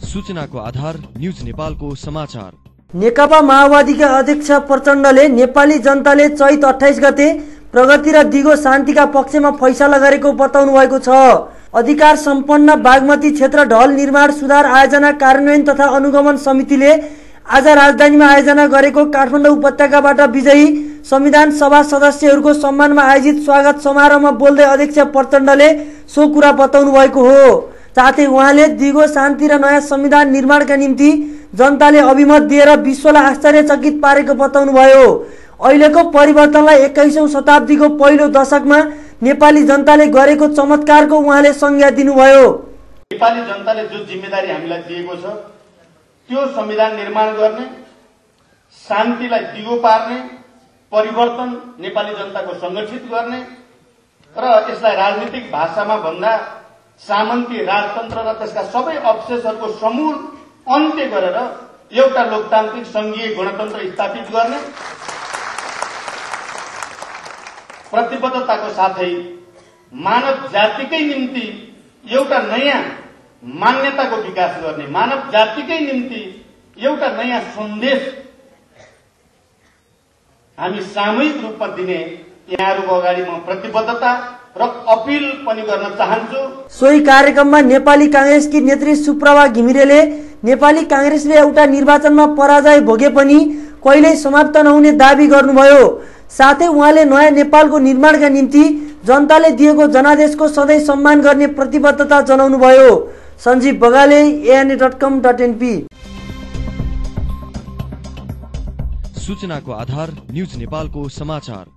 सूचनाको आधार न्यूज नेपालको समाचार। नेकपा माओवादीका अध्यक्ष प्रचण्डले नेपाली जनताले चैत 28 गते प्रगति र दिगो शान्तिका पक्षमा फैसला गरेको बताउनु भएको छ। अधिकार सम्पन्न बागमती क्षेत्र ढल निर्माण सुधार आयोजना कार्यान्वयन तथा अनुगमन समितिले आज राजधानीमा आयोजना गरेको काठमाडौँ उपत्यकाबाट विजयी संविधान सभा सदस्यहरूको सम्मानमा आयोजित स्वागत समारोहमा बोल्दै अध्यक्ष प्रचण्डले सो कुरा बताउनु भएको हो। साथै उहाँले दिगो शान्ति र नयाँ संविधान निर्माणका निम्ति जनताले अभिमत दिएर विश्वलाई आश्चर्यचकित पारेको बताउनु भयो। अहिलेको परिवर्तनलाई 21औं शताब्दीको पहिलो दशकमा नेपाली जनताले गरेको चमत्कारको उहाँले संज्ञा दिनुभयो। नेपाली जनताले जो जिम्मेदारी हामीलाई दिएको छ त्यो संविधान निर्माण गर्ने, शान्तिलाई दिगो पार्ने, परिवर्तन नेपाली जनताको संगठित गर्ने र यसलाई राजनीतिक भाषामा भन्दा सामन्ती राजतन्त्र र त्यसका सबै अवशेषहरूको समूल अन्त्य गरेर एउटा लोकतान्त्रिक संघीय गणतन्त्र स्थापित गर्ने प्रतिबद्धताको साथै मानव जातिकै निम्ति एउटा नयाँ मान्यताको विकास गर्ने, मानव जातिकै निम्ति एउटा नयाँ सन्देश हामी सामूहिक रूपमा दिने यहाँहरूको अगाडि म प्रतिबद्धता र अपील पनि गर्न चाहन्छु। सोही कार्यक्रममा नेपाली कांग्रेसकी नेत्री सुप्रभा घिमिरेले नेपाली कांग्रेसले एउटा निर्वाचनमा पराजय भोगे पनि कहिल्यै समाप्त नहुने दाबी गर्नुभयो। साथै उहाँले नयाँ नेपालको निर्माणका निम्ति जनताले दिएको जनादेशको सधैँ सम्मान गर्ने प्रतिबद्धता जनाउनुभयो। सञ्जीव बगाले, ANA.com.np। सूचनाको आधार न्यूज नेपालको समाचार।